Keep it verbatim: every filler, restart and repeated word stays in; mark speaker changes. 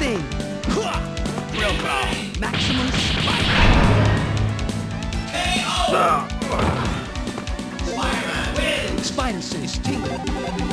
Speaker 1: Sting.
Speaker 2: Real power.
Speaker 1: Maximum Spider.
Speaker 2: K O. Spider-Man wins.
Speaker 1: Spider sense tingling.